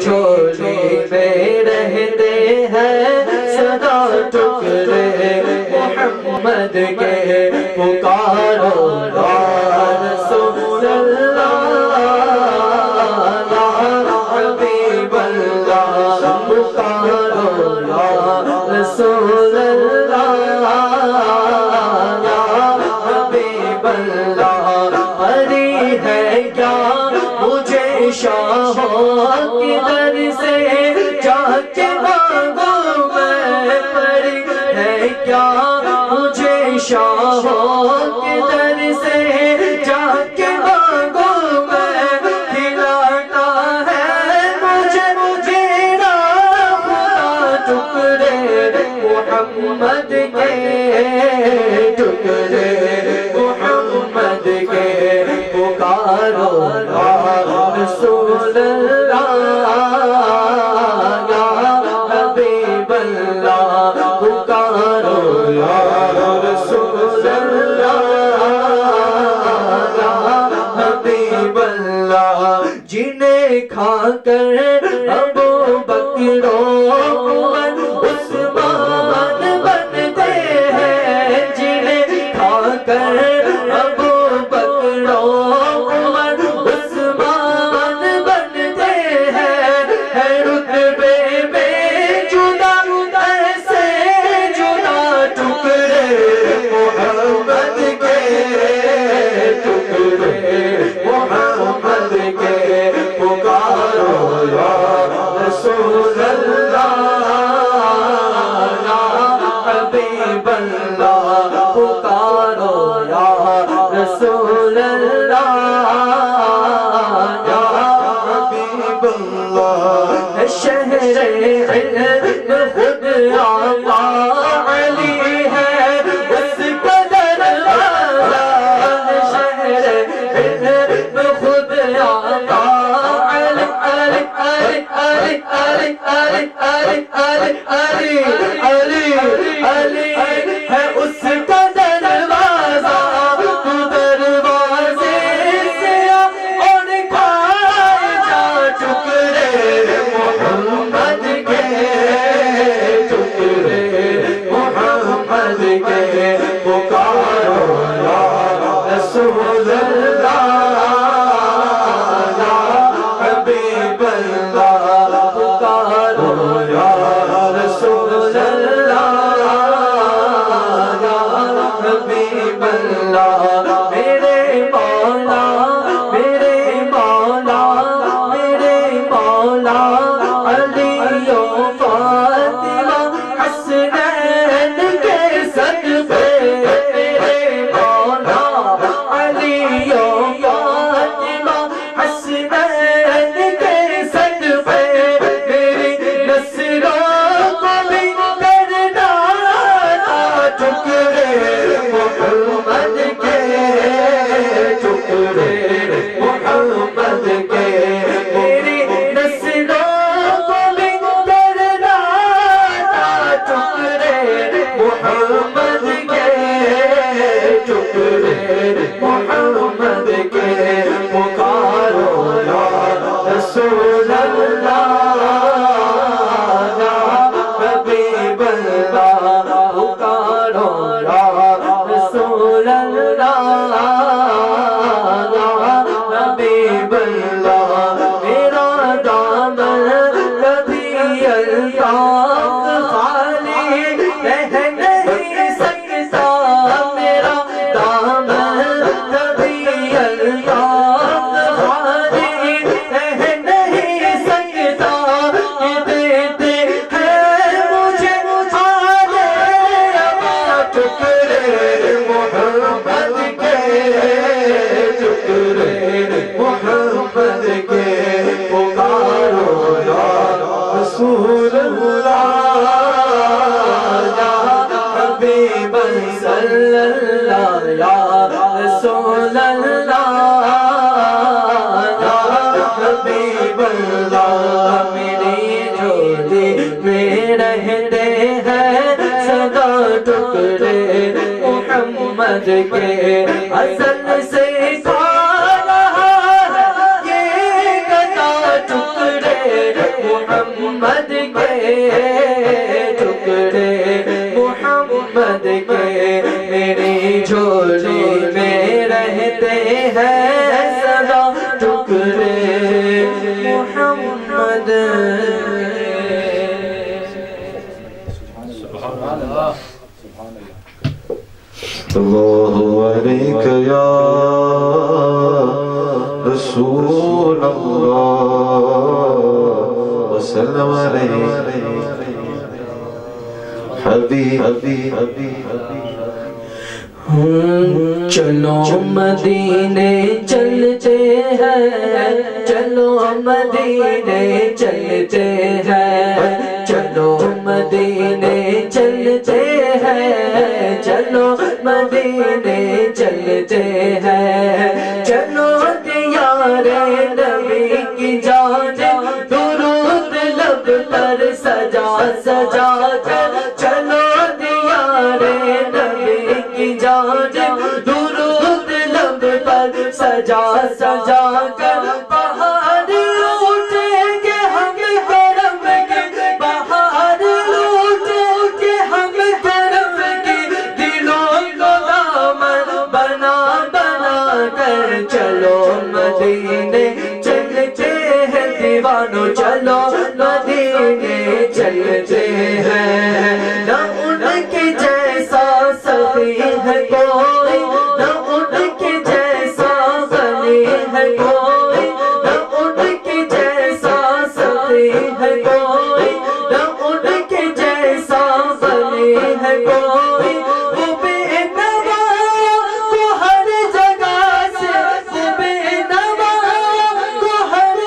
جھولی میں رہتے ہیں سدا ٹکڑے محمد کے پکارو یا رسول اللہ یا حبیب اللہ پکارو یا رسول اللہ یا حبیب اللہ پری ہے کیا مجھے شاہوں کی در سے جا کے مانگوں میں پری ہے کیا مجھے شاہوں کی در سے جا کے مانگوں میں کھلاتا ہے مجھے میرا خدا ٹکڑے محمد کے ٹکڑے محمد کے پکارو یا رسول اللہ یا حبیب اللہ پکارو یا رسول اللہ یا حبیب اللہ جنہیں کھا کر ابو بکر و عمر عثمان بنتے ہیں جنہیں کھا کر ابو بکر و عمر عثمان بنتے ہیں رتبے میں جدا ایسے جدا ٹکڑے محمد کے ٹکڑے محمد کے پکارو یا رسول اللہ یا حبیب اللہ پکارو یا رسول اللہ یا حبیب اللہ شہر علم خود آقا علی ہے اس کا دروازہ شہر علم خود آقا علی علی علی علی علی علی علی علی علی علی ہے اس کا دروازہ تو دروازے سے اور کھائے جا ٹکڑے محمد کے ٹکڑے محمد کے پکارو یا رسول اللہ یا حبیب اللہ پکارو یا رسول اللہ یا حبیب اللہ میرے مولا میرے مولا میرے مولا علی و فاطمہ حسنین کے صدقے میرے مولا علی و فاطمہ حسنین کے صدقے میری نسلوں کو بھی کرنا ٹکڑے محمد کے ٹکڑے محمد کے میری نسلوں کو بھی کرنا ٹکڑے محمد کے ٹکڑے محمد کے پکارو یا رسول اللہ یا حبیب اللہ پکارو یا رسول اللہ یا حبیب اللہ میرا دامن کبھی الطاف خالی رہ نہیں سکتا میرا دامن کبھی الطاف خالی رہ نہیں سکتا کہ دیتے ہیں مجھے آنے ابا ٹکڑے محمد کے ٹکڑے محمد کے پکارو یا رسول اللہ یا حبیب صلی اللہ یا رسول اللہ یا حبیب اللہ میری جھولی میں رہتے ہیں سدا ٹکڑے محمد کے اصل سے کھا رہا ہے یہ گدا ٹکڑے محمد کے ٹکڑے محمد کے میری جھولی میں رہتے ہیں سدا ٹکڑے محمد اللہ علیک یا رسول اللہ وسلم علیہ حبیب چلو مدینے چلتے ہیں چلو مدینے چلتے ہیں چلو مدینے چلتے ہیں چلو مدینے چلتے ہیں چلو دیار نبی کی جانب درود لب پر سجا سجا کر چلو دیار نبی کی جانب درود لب پر سجا سجا کر بہار اٹھیں گے ہم کرم کے بہار اٹھیں گے ہم کرم کے دلوں کو دامن بنا بنا کر چلو مدینے چلتے ہیں دیوانو چلو مدینے چلتے ہیں نہ ان کے جیسا سخی ہے کوئی نہ ان کے جیسا غنی ہے کوئی نہ ان کے جیسا سخی ہے کوئی نہ ان کے جیسا غنی ہے کوئی وہ بے نوا کو ہر جگہ سے وہ بے نوا کو ہر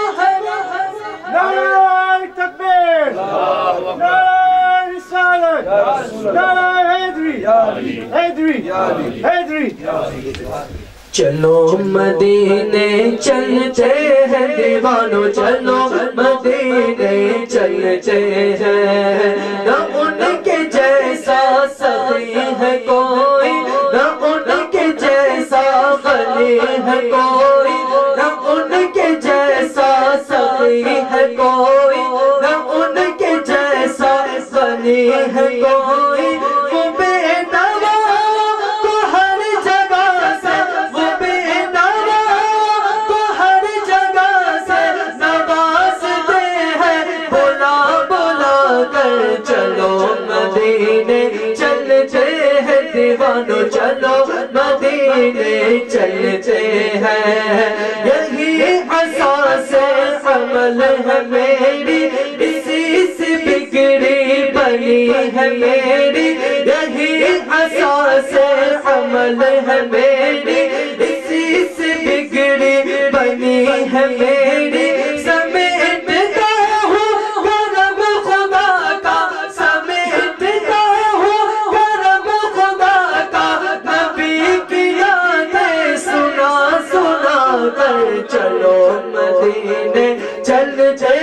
نعرہ تکبیر نعرہ رسالت نعرہ حیدری حیدری چلو مدینے چلتے ہیں دیوانو چلو مدینے چلتے ہیں نہ ان کے جیسا سخی ہے کوئی نہ ان کے جیسا غنی ہے کوئی نہ ان کے جیسا سخی ہے کوئی نہ ان کے جیسا غنی ہے کوئی وہ بے نوا کو ہر جگہ سے وہ بے نوا کو ہر جگہ سے نوازتے ہیں بلا بلا کر چلو مدینے چلتے ہیں دیوانو چلو مدینے چلتے ہیں یہی اساس عمل ہے میری اسی سے بگڑی بنی ہے میری یہی اساس عمل ہے میری اسی سے بگڑی بنی ہے میری سمیٹتا ہوں کرم خدا کا سمیٹتا ہوں کرم خدا کا نبی کی یادیں سنا سنا کر چلو مدینے چلتے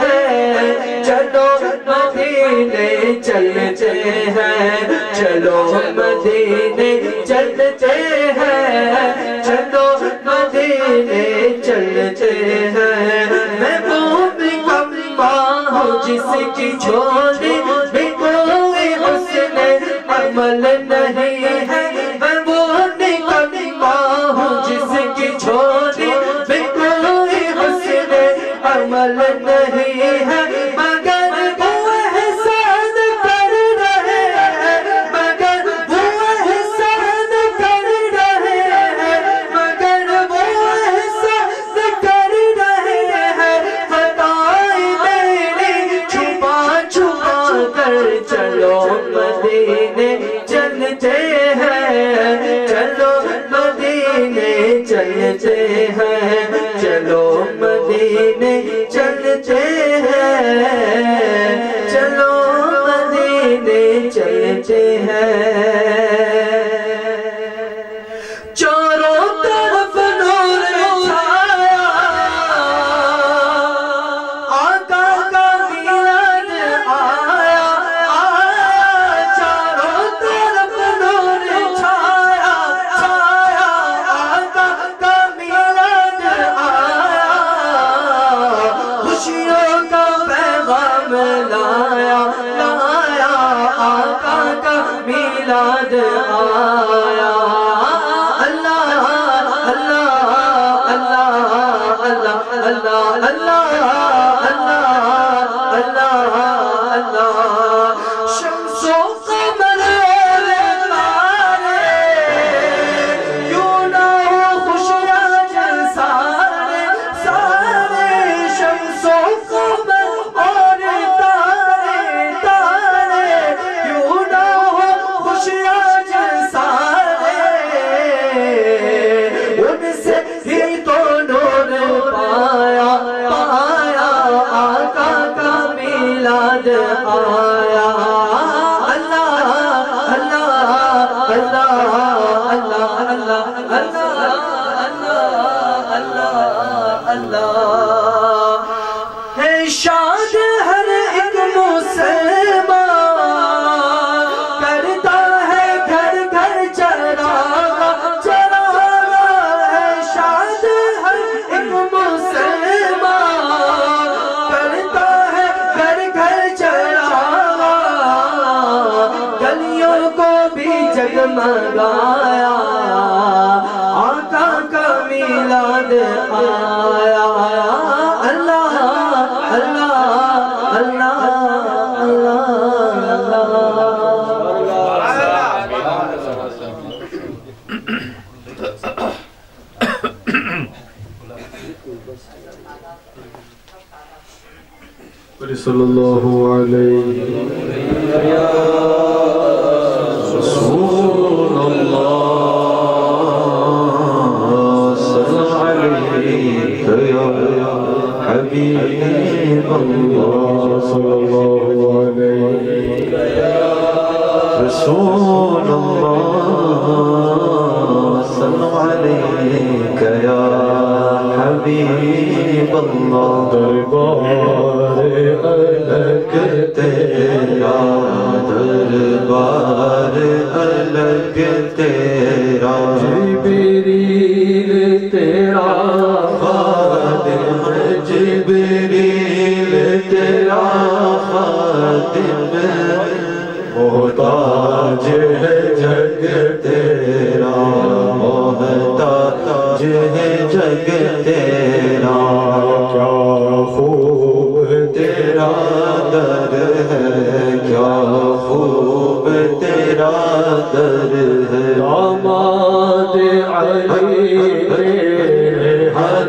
ہیں چلو مدینے چلتے ہیں چلو مدینے چلتے ہیں چلو مدینے چلتے ہیں میں وہ نکما ہوں جس کی جھولی میں کوئی حسن عمل نہیں ہے میں وہ نکما ہوں جس کی جھولی میں کوئی حسن عمل نہیں ہے مگر وہ احسان کر رہے ہیں مگر وہ احسان کر رہے ہیں مگر وہ احسان کر رہے ہیں خطائیں میری چھپا چھپا کر چلو مدینے چل لایا لایا آقا کا میلاد آیا اللہ اللہ اللہ اللہ اللہ اللہ اللہ اللہ شمس و قمر آیا اللہ اللہ اللہ اللہ اللہ اللہ اللہ ہے شاد ہر ایک مسلمان کرتا ہے گھر گھر چراغا چراغا ہے شاد ہر ایک مسلمان کرتا ہے گھر گھر چراغا گلیوں کو بھی جگمگایا آقا کا میلاد آیا اللہ اللہ اللہ صلی اللہ علیہ رسول اللہ صلی علیہ یا حبیب اللہ صلی اللہ علیہ رسول اللہ صلی علیہ یا حبیب اللہ دربار الگ تیرا دربار الگ تیرا جبریل تیرا خادم جبریل تیرا خادم محتاج ہے جگ تیرا محتاج ہے جگ تیرا کیا خوب تیرا در ہے کیا خوب تیرا در ہے داماد علی تیرے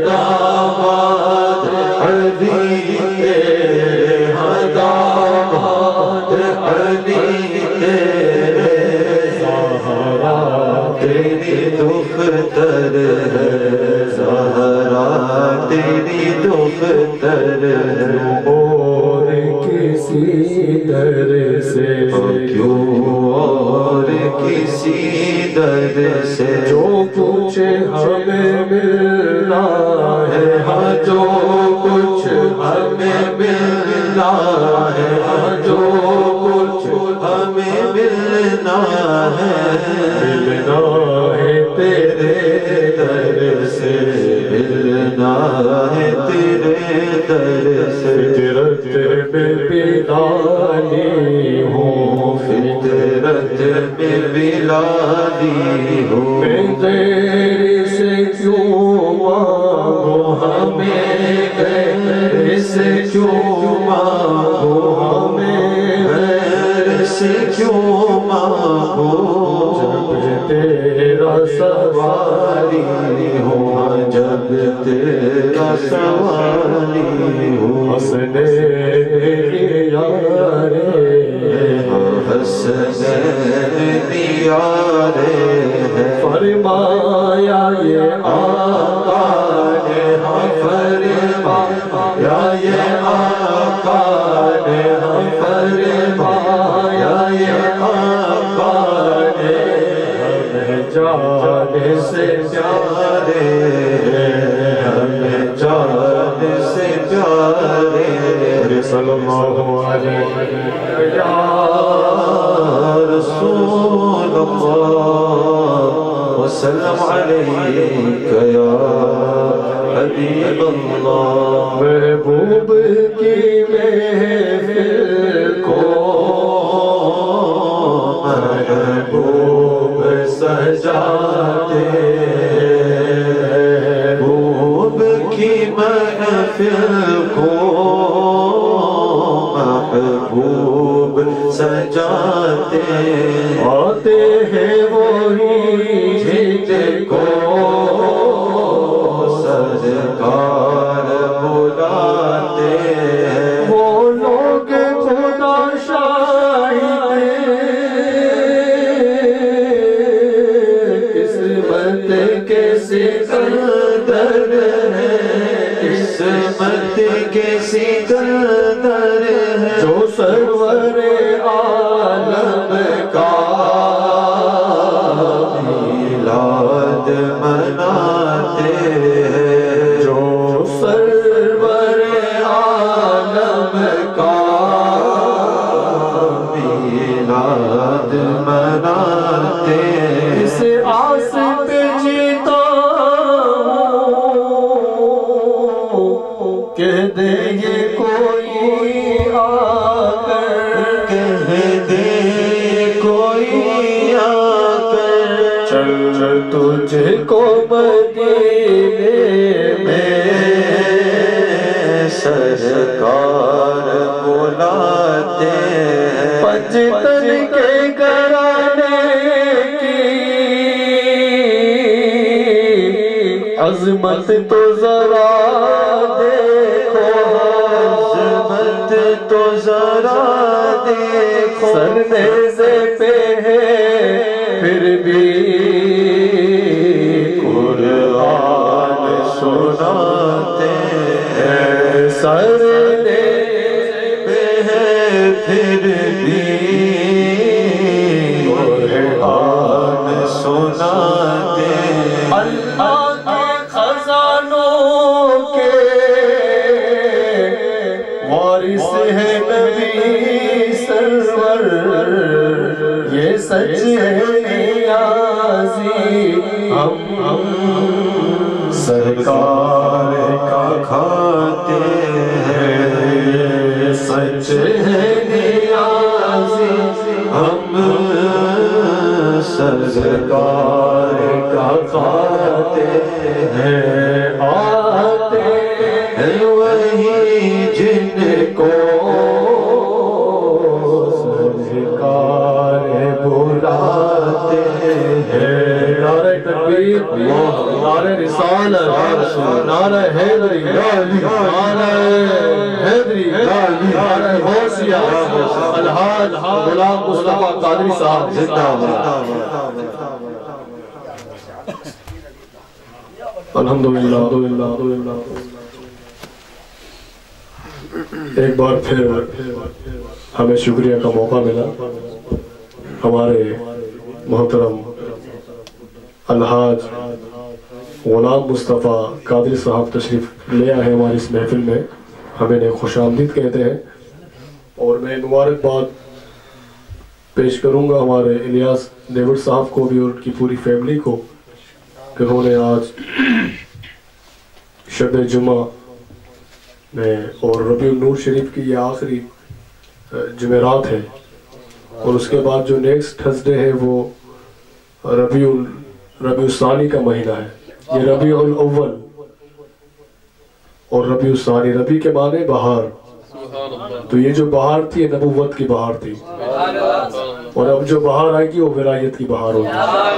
داماد علی تیرے داماد علی تیرے زہرا تیری دختر ہے زہرا تیری دختر ہے اور کسی در سے کیوں اور کسی در سے جو کچھ ہمیں ملنا ہے ہاں جو کچھ ہمیں ملنا ہے ہاں جو کچھ ہمیں ملنا ہے تیرے در سے ملنا ہے تیرے در سے فطرت میں بلالی ہوں فطرت میں بلالی ہوں میں غیر سے کیوں مانگو ہمیں غیر سے کیوں مانگو ہمیں غیر سے کیوں مانگو جب تیرا سواری ہوں جب تیرا سواری ہوں حسنے یارے حسنے یارے فرمایا یہ آقا نے ہاں فرمایا یہ آقا نے ہاں فرمایا یہ آقا نے ہمیں جانے سے پیارے ہمیں جانے سے پیارے صلی اللہ علیہ یا رسول اللہ وسلم علیک یا حبیب اللہ محبوب کی محفل جاتے آتے ہیں وہی جن کو سرکار بلاتے ہیں وہ لوگ خدا شاہد قسمت کے سکندر ہیں قسمت کے سکندر ہیں جو سرور عالم کا میلاد مناتے ہیں جو سرور عالم کا میلاد مناتے ہیں اس آس پہ جیتا ہوں کہہ دے یہ کوئی آ کر کہہ دے کوئی آ کر چل تجھ کو مدینے میں سرکار بلاتے ہیں پنجتن کے گھرانے کی عظمت تو ذرا دیکھو عظمت تو ذرا دیکھو سرنیزے پہ ہے پھر بھی قرآن سناتے ہیں سرنیزے پہ ہے پھر بھی قرآن سناتے ہیں اللہ کے خزانوں کے وارث ہے نبی سرور یہ سچ ہے نیازی ہم سرکار کا کھاتے ہیں سچ ہے نیازی ہم سرکار کا کھاتے ہیں آتے ہیں وہی جن کو سرکار بلاتے ہیں نعرہ تکبیر نعرہ رسالت نعرہ حیدری نعرہ حیدری نعرہ غوثیہ الحاج غلام مصطفیٰ قادری صاحب زندہ باد الحمدللہ ایک بار پھر ہمیں شکریہ کا موقع ملا ہمارے محترم الحاج غلام مصطفیٰ قادری صاحب تشریف لے آئے ہیں ہماری اس محفل میں ہمیں انہیں خوش آمدید کہتے ہیں اور میں مبارکباد پیش کروں گا ہمارے الیاس ڈیوڈ صاحب کو بھی اور ان کی پوری فیملی کو کہ انہوں نے آج شب جمعہ میں اور ربیع النور شریف کی یہ آخری جمعرات ہے اور اس کے بعد جو نیکسٹ تھرسڈے ہے وہ ربیع الثانی کا مہینہ ہے یہ ربیع الاول اور ربیع الثانی ربیع کے معنی بہار تو یہ جو بہار تھی یہ نبوت کی بہار تھی اور اب جو بہار آئے گی وہ ولایت کی بہار ہوگی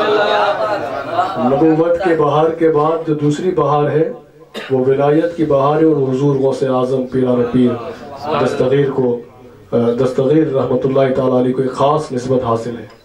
نبوت کے بہار کے بعد جو دوسری بہار ہے وہ ولایت کی بہار ہے اور حضور غوث اعظم پیران پیر دستغیر رحمت اللہ تعالیٰ علیہ کو ایک خاص نسبت حاصل ہے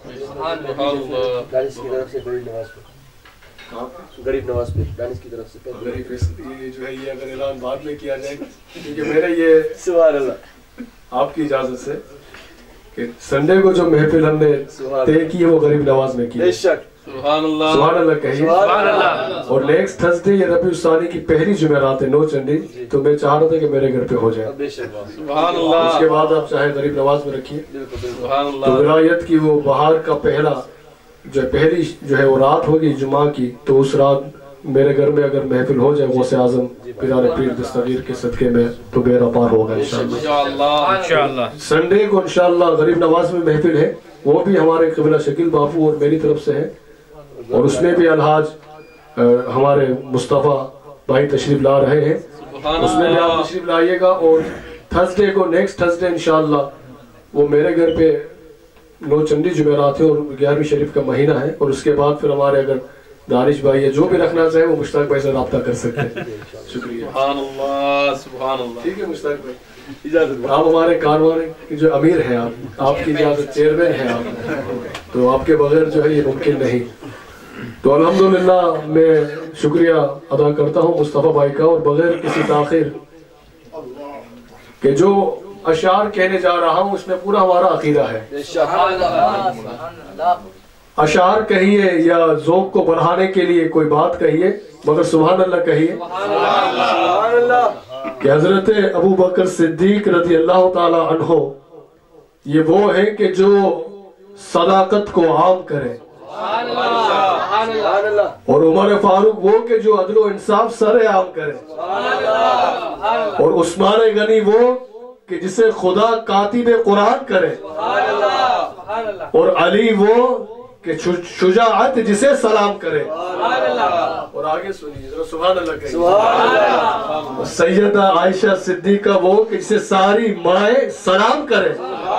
غریب نواز پہ دانش کی طرف سے یہ جو ہے یہ اگر اعلان بعد میں کیا جائے کیونکہ میرا یہ سبحان اللہ آپ کی اجازت سے کہ سنڈے کو جو محفل ہم نے طے کی ہے وہ غریب نواز میں کی بے شک سبحان اللہ کہیے اور نیکسٹ تھرسڈے یہ ربیع الثانی کی پہلی جمعرات ہے 9 چنڈی تو میں چاہ رہا تھا کہ میرے گھر پہ ہو جائے سبحان اللہ اس کے بعد آپ چاہے غریب نواز میں رکھیے تو ولایت کی وہ بہار کا پہلی جو ہے وہ رات ہوگی جمعہ کی تو اس رات میرے گھر میں اگر محفل ہو جائے غوث اعظم پیران پیر دستگیر کے صدقے میں تو بیرا پار ہوگا انشاءاللہ سنڈے کو انشاءاللہ غریب نواز میں محفل ہے وہ بھی ہمارے قبلہ شکیل بابو اور میری طرف سے ہے اور اس میں بھی الحاج ہمارے مصطفیٰ بھائی تشریف لا رہے ہیں اس میں بھی آپ تشریف لائیے گا اور تھرسڈے کو نیکسٹ تھرسڈے انشاءاللہ وہ میرے گھر پہ 9 چندی جمعرات ہے اور 11ویں شریف کا مہینہ ہے، اور اس کے بعد پھر ہمارے اگر دانش بھائی ہے جو بھی رکھنا چاہے وہ مشتاق بھائی سے رابطہ کر سکتے ہیں. شکریہ. سبحان اللہ سبحان اللہ. ٹھیک ہے مشتاق بھائی، آپ ہمارے کاروبار کے جو امیر ہیں، آپ کی اجازت چیئرمین ہیں آپ، تو آپ کے بغیر جو ہے یہ ممکن نہیں. تو الحمدللہ میں شکریہ ادا کرتا ہوں مصطفیٰ بھائی کا، اور بغیر کسی تاخیر کہ جو اشعار کہنے جا رہا ہوں اس میں پورا ہمارا عقیدہ ہے. اشعار کہیے یا ذوق کو بڑھانے کے لیے کوئی بات کہیے، مگر سبحان اللہ کہیے کہ حضرت ابو بکر صدیق رضی اللہ تعالی عنہ یہ وہ ہیں کہ جو صداقت کو عام کرے، اور عمر فاروق وہ کہ جو عدل و انصاف سر عام کرے، اور عثمان غنی وہ کہ جسے خدا کاتب قرآن کرے، اور علی وہ کہ شجاعت جسے سلام کرے. اور آگے سنیے ذرا سبحان اللہ کہیے. سیدہ عائشہ صدیقہ وہ کہ جسے ساری مائیں سلام کرے،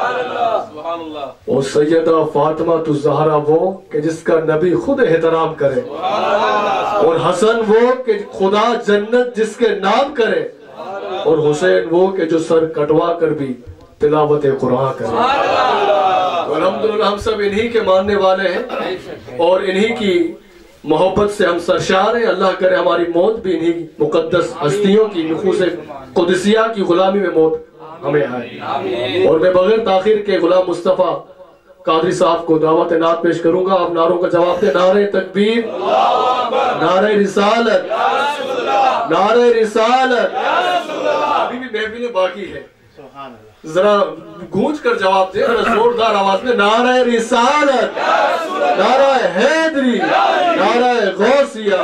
اور سیدہ فاطمہ الزہرا وہ کہ جس کا نبی خود احترام کرے، اور حسن وہ کہ خدا جنت جس کے نام کرے، اور حسین وہ کہ جو سر کٹوا کر بھی تلاوت قرآن کرے. الحمدللہ ہم سب انہی کے ماننے والے ہیں اور انہی کی محبت سے ہم سرشار ہیں. اللہ کرے ہماری موت بھی انہی مقدس ہستیوں کی نفوس قدسیہ کی غلامی میں موت ہمیں آئے. اور میں بغیر تاخیر کے غلام مصطفیٰ قادری صاحب کو دعوت نعت پیش کروں گا. آپ نعروں کا جواب دیں. نعرہ تکبیر، نعرہ رسالت، نعرہ رسالت. ابھی بھی محفلیں باقی ہے، ذرا گونج کر جواب دیں، ذرا زوردار آواز میں. نعرہ رسالت، نعرہ حیدری، نعرہ غوثیہ.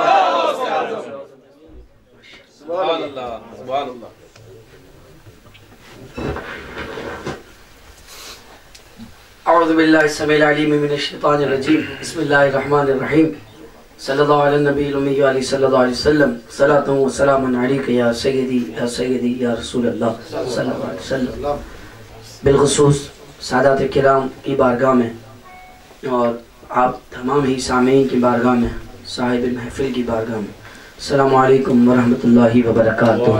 سبحان اللہ سبحان اللہ. اعوذ باللہ السمیع العلیم من الشیطان الرجیم. بسم اللہ الرحمن الرحیم. صلی اللہ علی النبی الامی علیہ صلی اللہ علیہ وسلم. صلاۃ و سلام علیک یا سیدی یا رسول اللہ صلی اللہ علیہ وسلم. بالخصوص سادات کرام کی بارگاہ میں اور آپ تمام ہی سامعین کی بارگاہ میں، صاحب محفل کی بارگاہ میں، السلام علیکم ورحمۃ اللہ وبرکاتہ.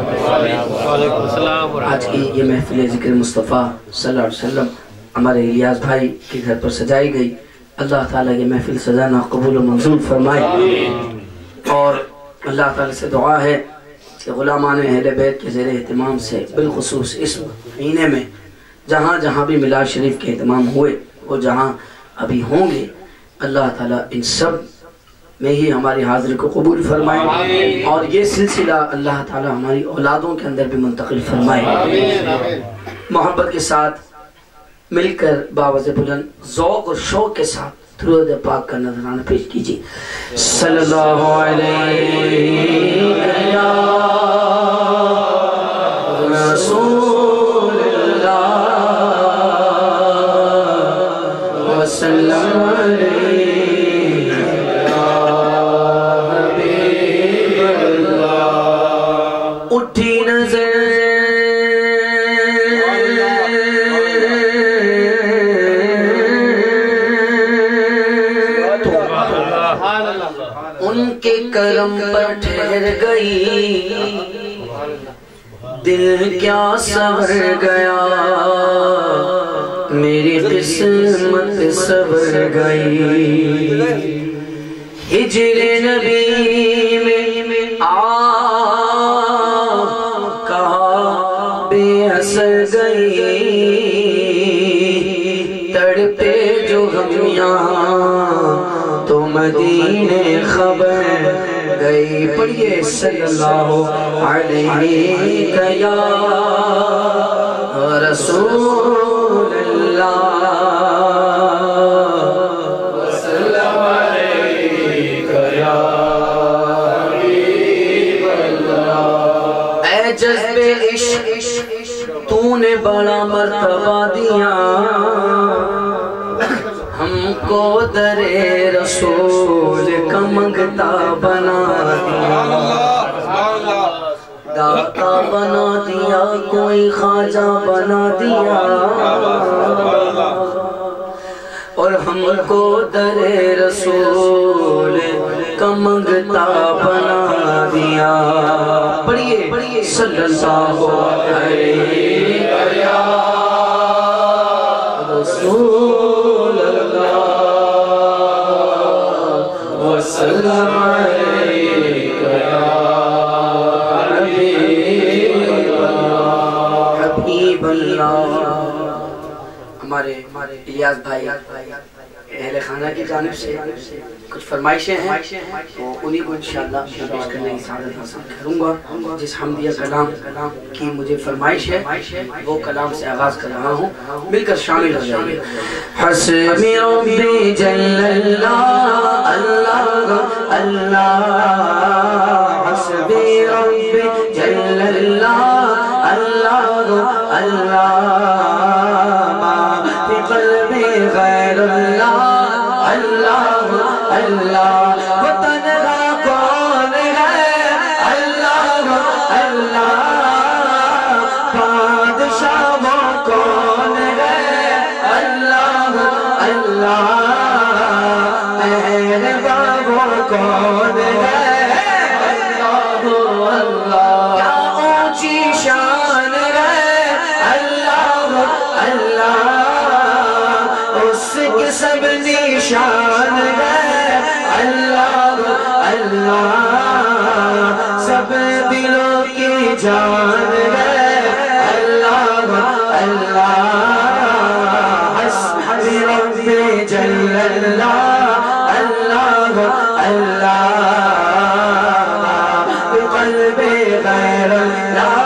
آج کی یہ محفل ذکر مصطفیٰ صلی اللہ علیہ وسلم ہمارے الیاس بھائی کے گھر پر سجائی گئی. اللہ تعالیٰ یہ محفل سجانا قبول و منظور فرمائے، اور اللہ تعالیٰ سے دعا ہے کہ غلامان اہل بیت کے زیر اہتمام سے بالخصوص اس مہینے میں جہاں جہاں بھی میلاد شریف کے اہتمام ہوئے وہ جہاں ابھی ہوں گے، اللہ تعالیٰ ان سب میں ہی ہماری حاضری کو قبول فرمائے، اور یہ سلسلہ اللہ تعالیٰ ہماری اولادوں کے اندر بھی منتقل فرمائے. محبت کے ساتھ مل کر باوز بلند ذوق اور شوق کے ساتھ درود پاک کا نذرانہ پیش کیجیے. صلی اللہ علیہ رسول اللہ وسلم علیہ حبیب اللہ. اٹھی نظر ان کے کرم پر ٹھہر گئی، دل کیا سور گیا، میری قسمت سور گئی. ہجر نبی میں کہا بے اثر گئی، تڑپے جو ہم یہاں تو مدینے خبر گئی. پڑھیے صلی اللہ علیہ یا رسول اللہ وسلم علیہ یا حبیب اللہ. اے جذب عشق تو نے بڑا مرتبہ دیا، ہم کو در رسول کا منگتا بنا دیا، داتا بنا دیا، کوئی خواجہ بنا دیا. ہم کو در رسول کا منگتا بنا دیا. پڑھیے صلی اللہ علیہ رسول اللہ وسلم علیک یا حبیب اللہ. ہمارے الیاس بھائی اہل خانہ کی جانب سے کچھ فرمائشیں ہیں تو انہی کو انشاءاللہ پیش کرنے کی سعادت حاصل کروں گا. جس حمدیہ کلام کی مجھے فرمائش ہے وہ کلام سے آغاز کر رہا ہوں, مل کر شامل ہو جائیے. حسبی ربی جل اللہ اللہ اللہ, حسبی ربی جل اللہ اللہ اللہ, قلبی غیر اللہ اللہ اللہ, وہ تنہا کون ہے اللہ اللہ, بادشاہ وہ کون ہے اللہ اللہ, مہرباں وہ کون ہے اللہ اللہ, کیا اونچی شان ہے اللہ اللہ, کے سب نشان ہے اللہ اللہ, سب دلوں کی جان ہے اللہ اللہ, حسبی ربی جل اللہ اللہ اللہ, بقلب غیر اللہ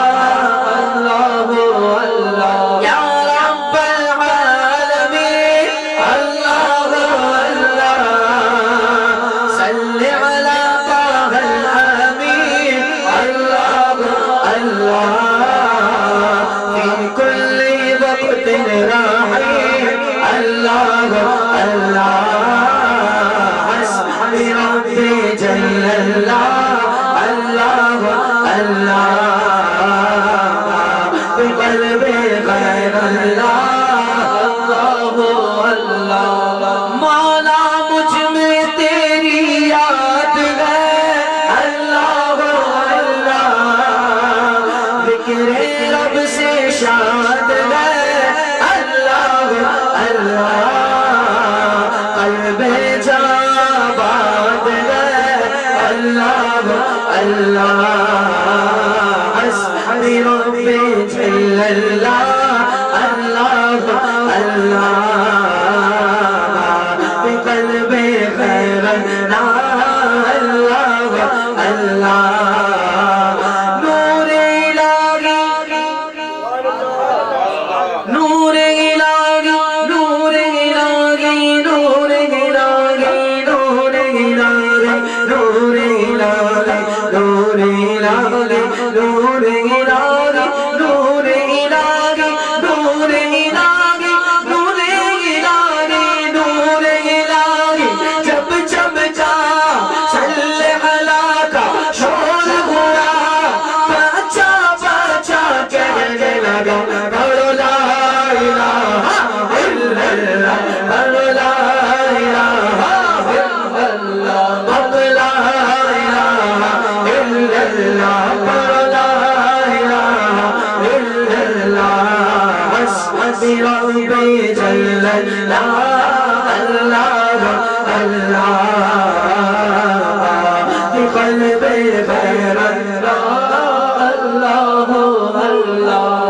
اللہ اللہ اللہ